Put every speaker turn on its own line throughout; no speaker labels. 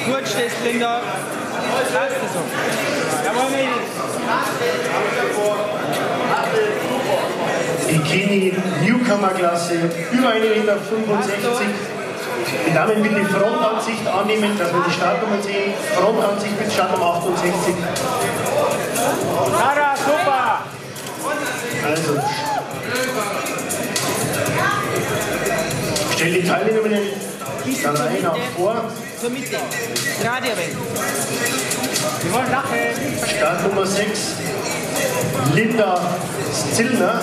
gut stehst, Linda. Lass das so. Jawohl, Mädels.
Bikini Newcomer-Klasse, über 1,65 Meter. Die Damen bitte Frontansicht annehmen, dass wir die Startnummer sehen. Frontansicht mit Startnummer 68.
Sarah, super!
Also, stell die Teilnehmerinnen der Reihe nach vor.
Zur Mitte. Gerade ein wenig. Wir wollen lachen.
Startnummer 6, Linda Zillner.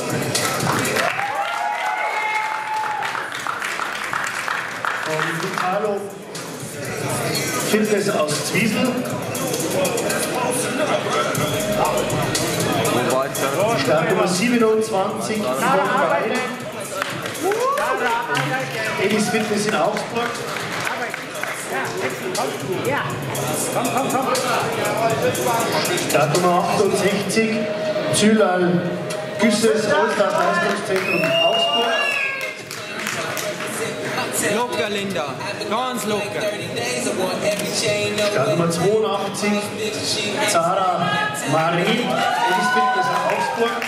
Von Vitalo Fitness aus Zwiesel. Startnummer 27 von Rhein. Edis Fitness in Augsburg.
Ja. Komm.
Startnummer 68, Zülal Güsses Allstars Leistungszentrum Augsburg.
Locker, Linda. Ganz locker.
Startnummer 82, Zara Marie, Edis Fitness Augsburg.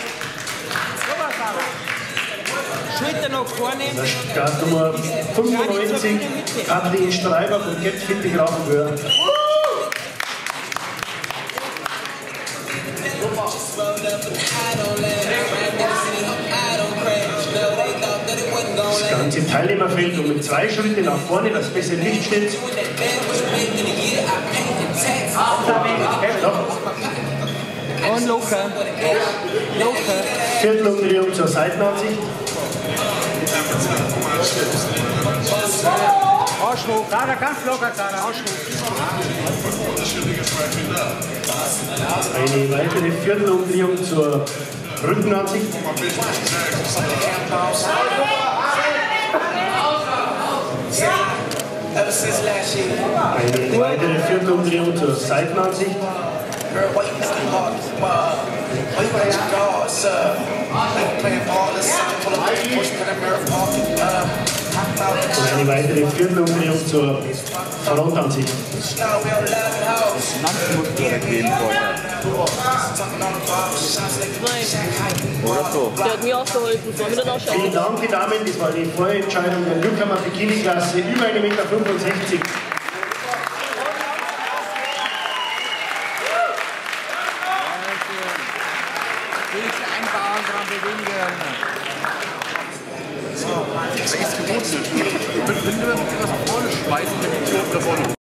Schulter nach vorne.
Startnummer 95, Kathleen Streiber von Get Fit in Grafenwöhr. Das ganze Teilnehmerfeld und mit 2 Schritte nach vorne, das besser im Licht steht.
Und locker.
Viertelumdrehung zur Seitenansicht.
Arsch hoch. Sarah, ganz locker, Sarah. Arsch hoch.
Eine weitere Viertelumdrehung zur Rückenansicht. Eine weitere Viertelumdrehung zur Seitenansicht. Und eine weitere Viertelumdrehung zur Frontansicht.
Oder so. Der hat mir auch geholfen. Sollen wir das auch schauen?
Vielen Dank, die Damen. Das war die Vorentscheidung der Newcomer Bikini-Klasse über 1,65 Meter.
Einbauen dran bewegen.
Das ist gewohnt. Wenn du was vorne schmeißt, dann die Tür da vorne.